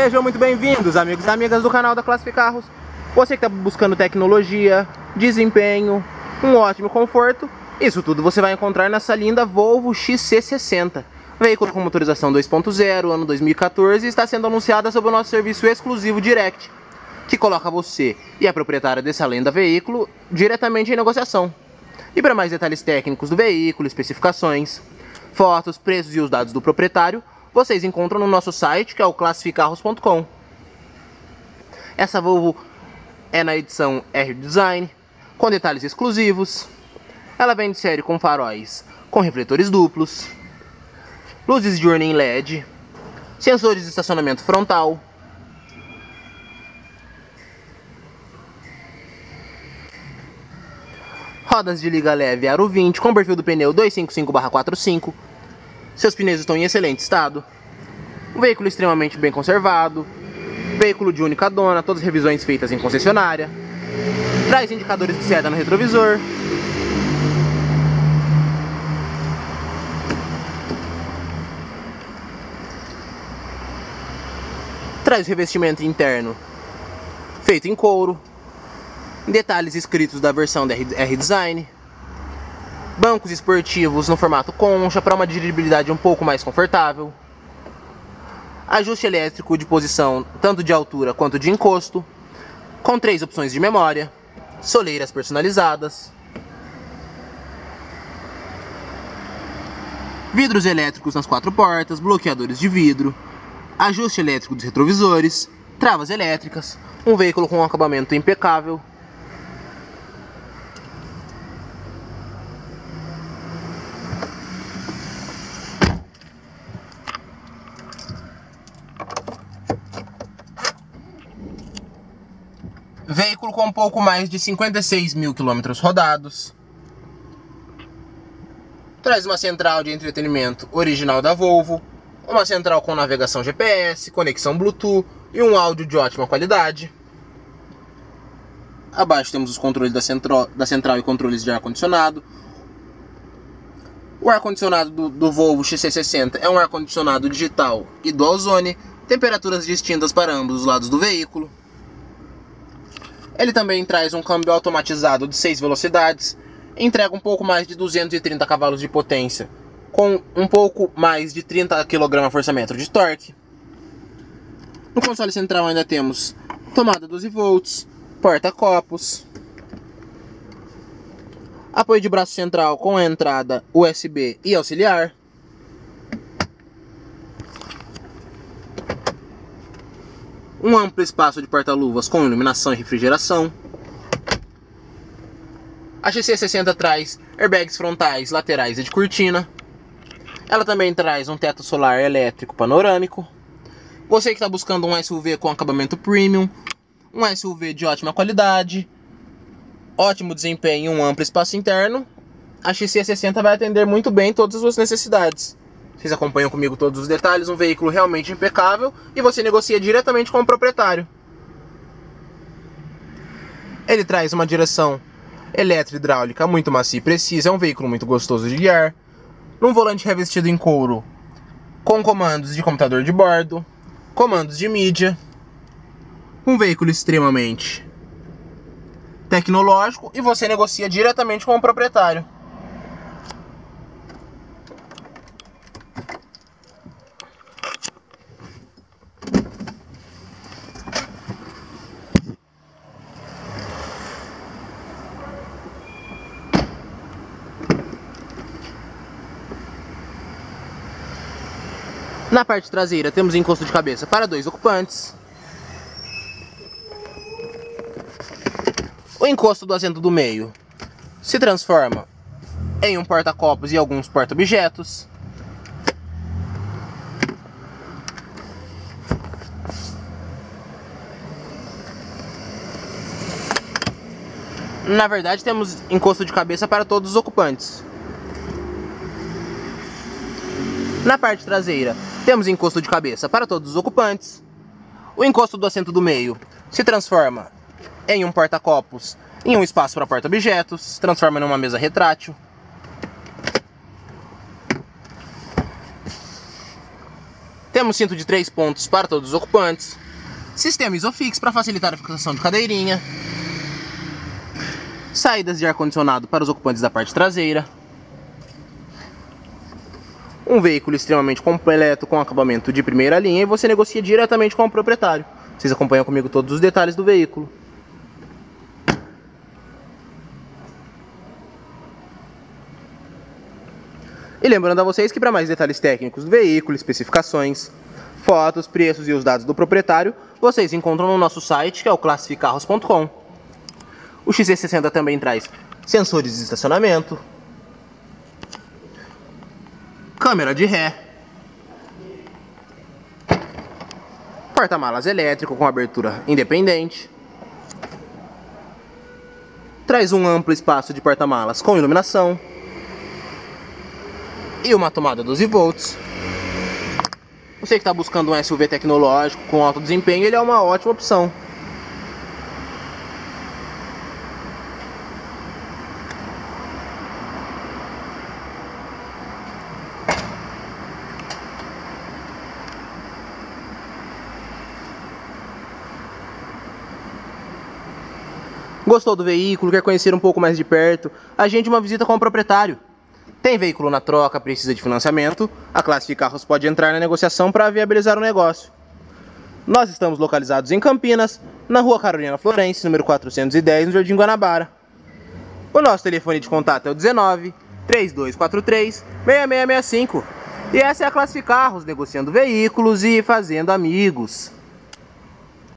Sejam muito bem-vindos, amigos e amigas do canal da Classific Carros. Você que está buscando tecnologia, desempenho, um ótimo conforto, isso tudo você vai encontrar nessa linda Volvo XC60. Veículo com motorização 2.0, ano 2014, e está sendo anunciada sob o nosso serviço exclusivo Direct, que coloca você e a proprietária dessa lenda veículo diretamente em negociação. E para mais detalhes técnicos do veículo, especificações, fotos, preços e os dados do proprietário, vocês encontram no nosso site, que é o classificcarros.com. Essa Volvo é na edição R Design, com detalhes exclusivos. Ela vem de série com faróis com refletores duplos, luzes diurna em LED, sensores de estacionamento frontal, rodas de liga leve aro 20 com perfil do pneu 255/45. Seus pneus estão em excelente estado. Um veículo extremamente bem conservado. Veículo de única dona, todas as revisões feitas em concessionária. Traz indicadores de seta no retrovisor. Traz revestimento interno feito em couro. Detalhes escritos da versão da R Design. Bancos esportivos no formato concha para uma dirigibilidade um pouco mais confortável. Ajuste elétrico de posição tanto de altura quanto de encosto, com 3 opções de memória, soleiras personalizadas, vidros elétricos nas 4 portas, bloqueadores de vidro, ajuste elétrico dos retrovisores, travas elétricas, um veículo com um acabamento impecável. Veículo com um pouco mais de 56 mil quilômetros rodados. Traz uma central de entretenimento original da Volvo, uma central com navegação GPS, conexão Bluetooth e um áudio de ótima qualidade. Abaixo temos os controles da central e controles de ar-condicionado. O ar-condicionado do Volvo XC60 é um ar-condicionado digital e dual zone, temperaturas distintas para ambos os lados do veículo. Ele também traz um câmbio automatizado de 6 velocidades, entrega um pouco mais de 230 cavalos de potência, com um pouco mais de 30 kgfm de torque. No console central ainda temos tomada 12 volts, porta-copos, apoio de braço central com a entrada USB e auxiliar, um amplo espaço de porta-luvas com iluminação e refrigeração. A XC60 traz airbags frontais, laterais e de cortina. Ela também traz um teto solar elétrico panorâmico. Você que está buscando um SUV com acabamento premium, um SUV de ótima qualidade, ótimo desempenho e um amplo espaço interno, a XC60 vai atender muito bem todas as suas necessidades. Vocês acompanham comigo todos os detalhes, um veículo realmente impecável e você negocia diretamente com o proprietário. Ele traz uma direção eletro-hidráulica muito macia e precisa, é um veículo muito gostoso de guiar, um volante revestido em couro com comandos de computador de bordo, comandos de mídia, um veículo extremamente tecnológico e você negocia diretamente com o proprietário. Na parte traseira temos encosto de cabeça para 2 ocupantes. O encosto do assento do meio se transforma em um porta-copos e alguns porta-objetos. Na verdade, temos encosto de cabeça para todos os ocupantes. Na parte traseira, temos encosto de cabeça para todos os ocupantes. O encosto do assento do meio se transforma em um porta-copos e um espaço para porta-objetos, se transforma em uma mesa retrátil. Temos cinto de 3 pontos para todos os ocupantes. Sistema Isofix para facilitar a fixação de cadeirinha. Saídas de ar-condicionado para os ocupantes da parte traseira. Um veículo extremamente completo com acabamento de primeira linha e você negocia diretamente com o proprietário. Vocês acompanham comigo todos os detalhes do veículo. E lembrando a vocês que para mais detalhes técnicos do veículo, especificações, fotos, preços e os dados do proprietário, vocês encontram no nosso site, que é o classificarros.com. O XC60 também traz sensores de estacionamento, câmera de ré, porta-malas elétrico com abertura independente, traz um amplo espaço de porta-malas com iluminação e uma tomada 12 volts. Você que está buscando um SUV tecnológico com alto desempenho, ele é uma ótima opção. Gostou do veículo, quer conhecer um pouco mais de perto? Agende uma visita com o proprietário. Tem veículo na troca, precisa de financiamento? A Classific Carros pode entrar na negociação para viabilizar o negócio. Nós estamos localizados em Campinas, na Rua Carolina Florence, número 410, no Jardim Guanabara. O nosso telefone de contato é o 19 3243 6665. E essa é a Classific Carros, negociando veículos e fazendo amigos.